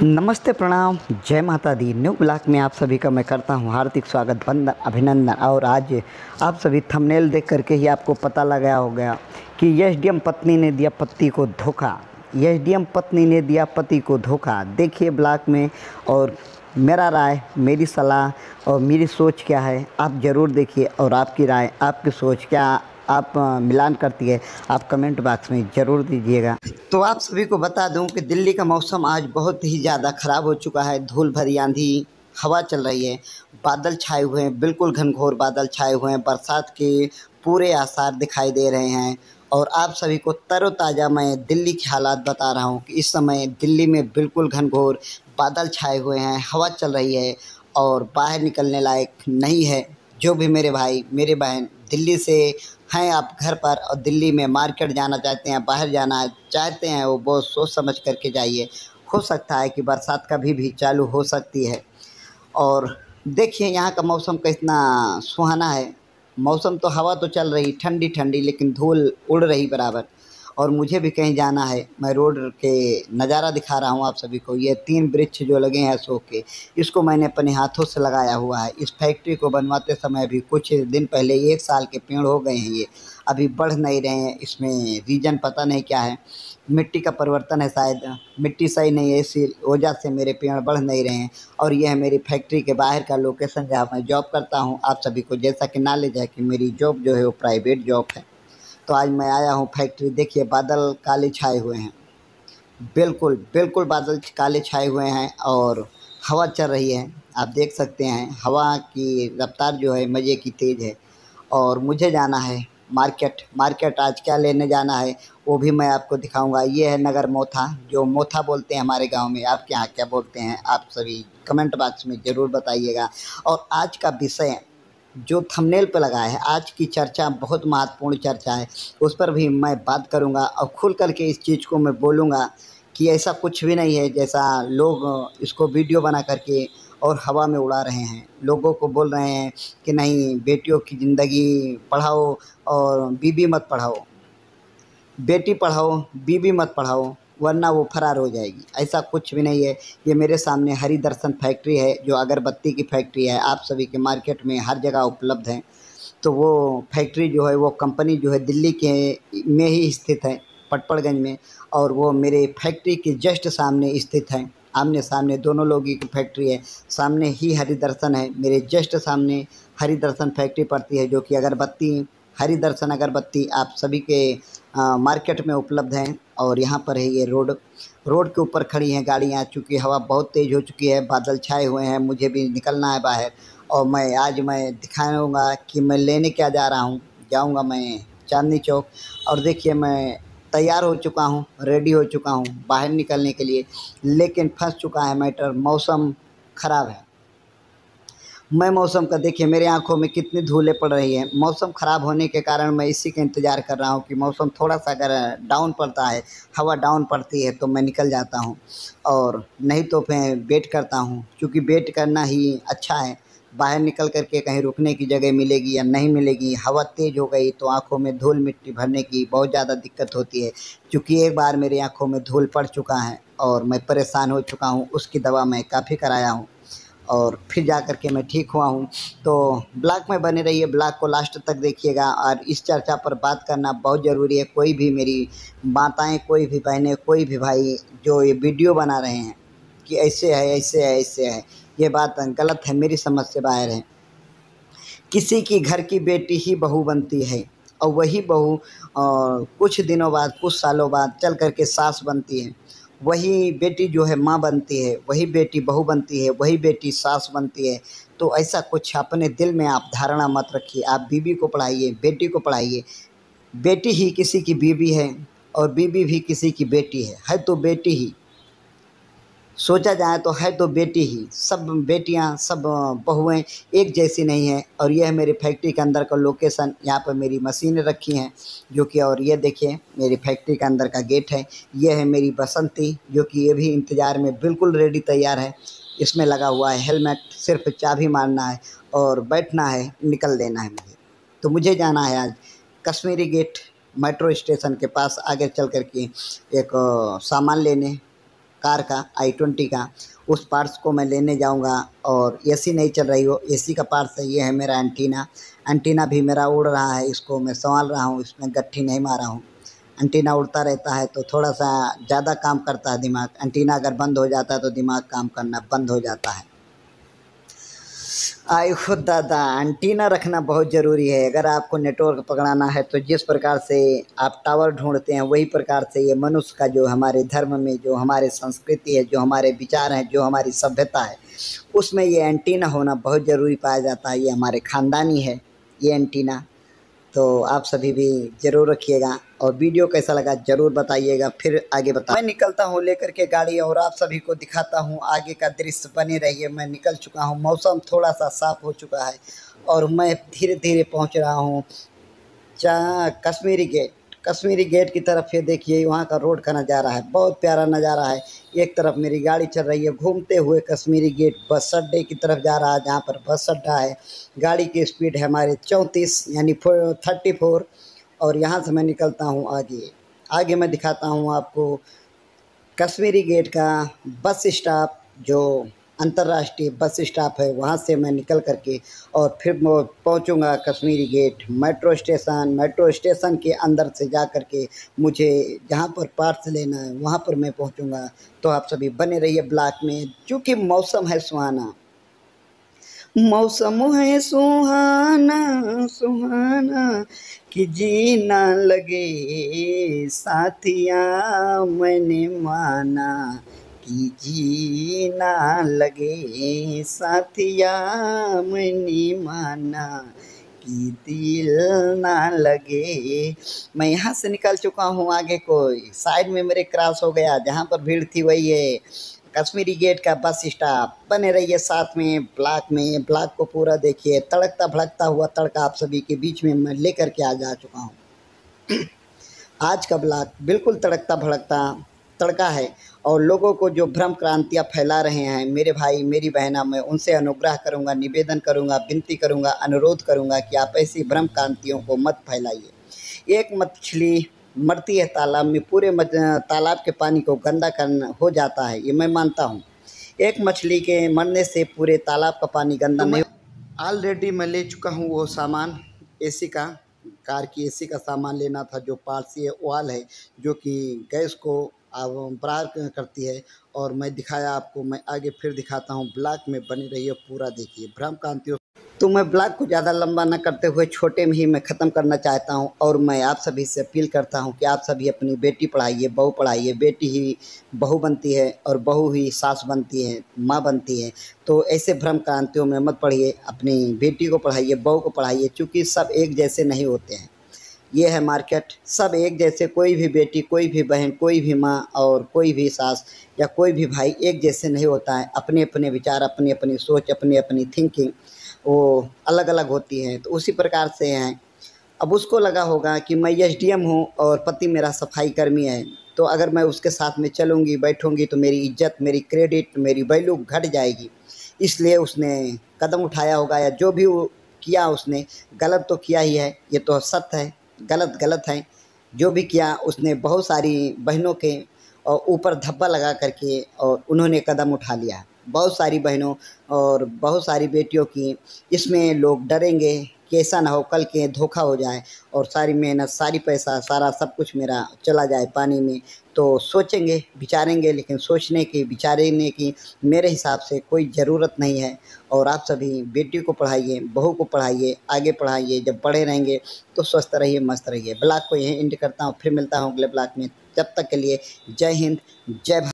नमस्ते, प्रणाम, जय माता दी। न्यू ब्लॉग में आप सभी का मैं करता हूं हार्दिक स्वागत, वंदन, अभिनंदन। और आज आप सभी थंबनेल देख करके ही आपको पता लगा होगा कि एसडीएम पत्नी ने दिया पति को धोखा। एसडीएम पत्नी ने दिया पति को धोखा। देखिए ब्लॉग में, और मेरा राय, मेरी सलाह और मेरी सोच क्या है आप ज़रूर देखिए, और आपकी राय, आपकी सोच क्या आप मिलान करती है आप कमेंट बॉक्स में ज़रूर दीजिएगा। तो आप सभी को बता दूं कि दिल्ली का मौसम आज बहुत ही ज़्यादा ख़राब हो चुका है। धूल भरी आंधी हवा चल रही है, बादल छाए हुए हैं, बिल्कुल घनघोर बादल छाए हुए हैं। बरसात के पूरे आसार दिखाई दे रहे हैं। और आप सभी को तरोताज़ा मैं दिल्ली के हालात बता रहा हूं कि इस समय दिल्ली में बिल्कुल घनघोर बादल छाए हुए हैं, हवा चल रही है और बाहर निकलने लायक नहीं है। जो भी मेरे भाई मेरे बहन दिल्ली से हैं, आप घर पर और दिल्ली में मार्केट जाना चाहते हैं, बाहर जाना चाहते हैं, वो बहुत सोच समझ करके जाइए। हो सकता है कि बरसात कभी भी चालू हो सकती है। और देखिए यहाँ का मौसम कितना सुहाना है। मौसम तो, हवा तो चल रही ठंडी ठंडी, लेकिन धूल उड़ रही बराबर। और मुझे भी कहीं जाना है। मैं रोड के नज़ारा दिखा रहा हूँ आप सभी को। ये 3 वृक्ष जो लगे हैं अशोक के, इसको मैंने अपने हाथों से लगाया हुआ है। इस फैक्ट्री को बनवाते समय अभी कुछ दिन पहले 1 साल के पेड़ हो गए हैं। ये अभी बढ़ नहीं रहे हैं। इसमें रीज़न पता नहीं क्या है, मिट्टी का परिवर्तन है शायद, मिट्टी सही नहीं है, इसी वजह से मेरे पेड़ बढ़ नहीं रहे हैं। और यह है मेरी फैक्ट्री के बाहर का लोकेशन जहाँ मैं जॉब करता हूँ। आप सभी को जैसा कि नॉलेज है कि मेरी जॉब जो है वो प्राइवेट जॉब है। तो आज मैं आया हूँ फैक्ट्री। देखिए बादल काले छाए हुए हैं, बिल्कुल बिल्कुल बादल काले छाए हुए हैं और हवा चल रही है। आप देख सकते हैं हवा की रफ्तार जो है मज़े की तेज़ है। और मुझे जाना है मार्केट। मार्केट आज क्या लेने जाना है वो भी मैं आपको दिखाऊंगा। ये है नगर मोथा, जो मोथा बोलते हैं हमारे गांव में। आपके यहाँ क्या बोलते हैं आप सभी कमेंट बॉक्स में ज़रूर बताइएगा। और आज का विषय जो थंबनेल पे लगा है, आज की चर्चा बहुत महत्वपूर्ण चर्चा है, उस पर भी मैं बात करूंगा और खुल कर के इस चीज़ को मैं बोलूंगा कि ऐसा कुछ भी नहीं है जैसा लोग इसको वीडियो बना करके और हवा में उड़ा रहे हैं। लोगों को बोल रहे हैं कि नहीं, बेटियों की ज़िंदगी पढ़ाओ और बीबी मत पढ़ाओ, बेटी पढ़ाओ बीबी मत पढ़ाओ वरना वो फरार हो जाएगी। ऐसा कुछ भी नहीं है। ये मेरे सामने हरि दर्शन फैक्ट्री है, जो अगरबत्ती की फैक्ट्री है। आप सभी के मार्केट में हर जगह उपलब्ध है। तो वो फैक्ट्री जो है, वो कंपनी जो है दिल्ली के में ही स्थित है, पटपड़गंज में। और वो मेरे फैक्ट्री के जस्ट सामने स्थित है। आमने सामने दोनों लोगों की फैक्ट्री है। सामने ही हरि दर्शन है, मेरे जस्ट सामने हरि दर्शन फैक्ट्री पड़ती है, जो कि अगरबत्ती, हरि दर्शन अगरबत्ती आप सभी के मार्केट में उपलब्ध हैं। और यहाँ पर है ये रोड, रोड के ऊपर खड़ी हैं गाड़ियाँ। चूँकि हवा बहुत तेज़ हो चुकी है, बादल छाए हुए हैं, मुझे भी निकलना है बाहर। और मैं दिखाऊँगा कि मैं लेने क्या जा रहा हूँ। जाऊँगा मैं चांदनी चौक। और देखिए मैं तैयार हो चुका हूँ, रेडी हो चुका हूँ बाहर निकलने के लिए। लेकिन फँस चुका है मैटर, मौसम ख़राब है। मैं मौसम का, देखिए मेरे आँखों में कितनी धूलें पड़ रही हैं। मौसम ख़राब होने के कारण मैं इसी का इंतज़ार कर रहा हूँ कि मौसम थोड़ा-सा अगर डाउन पड़ता है, हवा डाउन पड़ती है तो मैं निकल जाता हूँ। और नहीं तो मैं वेट करता हूँ, क्योंकि वेट करना ही अच्छा है। बाहर निकल कर के कहीं रुकने की जगह मिलेगी या नहीं मिलेगी। हवा तेज़ हो गई तो आँखों में धूल मिट्टी भरने की बहुत ज़्यादा दिक्कत होती है। क्योंकि एक बार मेरी आँखों में धूल पड़ चुका है और मैं परेशान हो चुका हूँ। उसकी दवा मैं काफ़ी कराया हूँ और फिर जा कर के मैं ठीक हुआ हूँ। तो ब्लॉग में बने रहिए, ब्लॉग को लास्ट तक देखिएगा। और इस चर्चा पर बात करना बहुत ज़रूरी है। कोई भी मेरी माताएँ, कोई भी बहनें, कोई भी भाई जो ये वीडियो बना रहे हैं कि ऐसे है, ऐसे है, ऐसे है, ये बात गलत है, मेरी समझ से बाहर है। किसी की घर की बेटी ही बहू बनती है, और वही बहू कुछ दिनों बाद, कुछ सालों बाद चल कर के सास बनती है। वही बेटी जो है माँ बनती है, वही बेटी बहू बनती है, वही बेटी सास बनती है। तो ऐसा कुछ अपने दिल में आप धारणा मत रखिए। आप बीबी को पढ़ाइए, बेटी को पढ़ाइए। बेटी ही किसी की बीबी है और बीबी भी किसी की बेटी है तो बेटी ही। सोचा जाए तो है तो बेटी ही। सब बेटियां, सब बहुएं एक जैसी नहीं हैं। और यह है मेरी फैक्ट्री के अंदर का लोकेशन। यहाँ पर मेरी मशीनें रखी हैं जो कि, और ये देखिए मेरी फैक्ट्री के अंदर का गेट है। ये है मेरी बसंती, जो कि ये भी इंतज़ार में बिल्कुल रेडी तैयार है। इसमें लगा हुआ है हेलमेट, सिर्फ चाबी मारना है और बैठना है, निकल देना है मुझे। तो मुझे जाना है आज कश्मीरी गेट मेट्रो स्टेशन के पास आगे चल कर के एक सामान लेने, कार का i20 का, उस पार्ट्स को मैं लेने जाऊंगा। और एसी नहीं चल रही हो, एसी का पार्ट्स है, ये है मेरा एंटीना। एंटीना भी मेरा उड़ रहा है, इसको मैं संभाल रहा हूँ, इसमें गट्ठी नहीं मारा हूँ। एंटीना उड़ता रहता है तो थोड़ा सा ज़्यादा काम करता है दिमाग। एंटीना अगर बंद हो जाता है तो दिमाग काम करना बंद हो जाता है। आई खुद दादा, एंटीना रखना बहुत ज़रूरी है। अगर आपको नेटवर्क पकड़ाना है तो जिस प्रकार से आप टावर ढूंढते हैं, वही प्रकार से ये मनुष्य का जो हमारे धर्म में, जो हमारे संस्कृति है, जो हमारे विचार हैं, जो हमारी सभ्यता है, उसमें ये एंटीना होना बहुत ज़रूरी पाया जाता है। ये हमारे ख़ानदानी है ये एंटीना। तो आप सभी भी ज़रूर रखिएगा, और वीडियो कैसा लगा ज़रूर बताइएगा, फिर आगे मैं निकलता हूँ लेकर के गाड़ी, और आप सभी को दिखाता हूँ आगे का दृश्य। बने रहिए। मैं निकल चुका हूँ, मौसम थोड़ा सा साफ़ हो चुका है और मैं धीरे धीरे पहुँच रहा हूँ कश्मीरी गेट की तरफ। ये देखिए वहाँ का रोड का नज़ारा है, बहुत प्यारा नज़ारा है। एक तरफ मेरी गाड़ी चल रही है घूमते हुए कश्मीरी गेट बस अड्डे की तरफ जा रहा है, जहाँ पर बस अड्डा है। गाड़ी की स्पीड है हमारे 34 यानी 34। और यहाँ से मैं निकलता हूँ आगे मैं दिखाता हूँ आपको कश्मीरी गेट का बस स्टॉप, जो अंतर्राष्ट्रीय बस स्टॉप है। वहाँ से मैं निकल करके और फिर मैं पहुँचूँगा कश्मीरी गेट मेट्रो स्टेशन के अंदर से जा कर के मुझे जहाँ पर पार्ट्स लेना है वहाँ पर मैं पहुँचूँगा। तो आप सभी बने रहिए ब्लॉग में, क्योंकि मौसम है सुहाना, मौसम है सुहाना सुहाना कि जीना लगे साथिया, मैंने माना कि जीना लगे साथिया, मैंने माना कि दिल ना लगे। मैं यहाँ से निकल चुका हूँ, आगे कोई साइड में मेरे क्रॉस हो गया। जहाँ पर भीड़ थी वही है कश्मीरी गेट का बस स्टॉप। बने रहिए साथ में ब्लॉग को पूरा देखिए। तड़कता भड़कता हुआ तड़का आप सभी के बीच में मैं लेकर के आ जा चुका हूँ। आज का ब्लॉग बिल्कुल तड़कता भड़कता तड़का है, और लोगों को जो भ्रम क्रांतियाँ फैला रहे हैं मेरे भाई मेरी बहना, मैं उनसे अनुग्रह करूँगा, निवेदन करूँगा, विनती करूँगा, अनुरोध करूँगा कि आप ऐसी भ्रम क्रांतियों को मत फैलाइए। एक मछली मरती है तालाब में, पूरे तालाब के पानी को गंदा करना हो जाता है, ये मैं मानता हूँ। एक मछली के मरने से पूरे तालाब का पानी गंदा नहीं। ऑलरेडी मैं ले चुका हूँ वो सामान, एसी का, कार की एसी का सामान लेना था, जो पारसी ऑयल है, जो कि गैस को बराबर करती है। और मैं दिखाया आपको, मैं आगे फिर दिखाता हूँ। ब्लॉग में बनी रही है, पूरा देखिए भ्रम क्रांतियों। तो मैं ब्लॉग को ज़्यादा लंबा न करते हुए छोटे में ही मैं ख़त्म करना चाहता हूं, और मैं आप सभी से अपील करता हूं कि आप सभी अपनी बेटी पढ़ाइए, बहू पढ़ाइए। बेटी ही बहू बनती है और बहू ही सास बनती है, माँ बनती है। तो ऐसे भ्रम क्रांतियों में मत पढ़िए, अपनी बेटी को पढ़ाइए, बहू को पढ़ाइए, क्योंकि सब एक जैसे नहीं होते हैं। ये है मार्केट, सब एक जैसे, कोई भी बेटी, कोई भी बहन, कोई भी माँ और कोई भी सास या कोई भी भाई एक जैसे नहीं होता है। अपने अपने विचार, अपनी अपनी सोच, अपनी अपनी थिंकिंग वो अलग अलग होती है। तो उसी प्रकार से हैं। अब उसको लगा होगा कि मैं एसडीएम हूँ और पति मेरा सफाई कर्मी है, तो अगर मैं उसके साथ में चलूँगी बैठूँगी तो मेरी इज्जत, मेरी क्रेडिट, मेरी वैल्यू घट जाएगी। इसलिए उसने कदम उठाया होगा, या जो भी वो किया उसने गलत तो किया ही है, ये तो सत्य है। गलत गलत है, जो भी किया उसने बहुत सारी बहनों के और ऊपर धब्बा लगा करके और उन्होंने कदम उठा लिया। बहुत सारी बहनों और बहुत सारी बेटियों की इसमें लोग डरेंगे कि ऐसा ना हो कल के धोखा हो जाए और सारी मेहनत, सारी पैसा, सारा सब कुछ मेरा चला जाए पानी में। तो सोचेंगे, विचारेंगे, लेकिन सोचने की, विचारने की मेरे हिसाब से कोई ज़रूरत नहीं है। और आप सभी बेटी को पढ़ाइए, बहू को पढ़ाइए, आगे पढ़ाइए। जब पढ़े रहेंगे तो स्वस्थ रहिए, मस्त रहिए। ब्लॉग को यहीं एंड करता हूँ, फिर मिलता हूँ अगले ब्लॉग में। जब तक के लिए जय हिंद, जय भारत।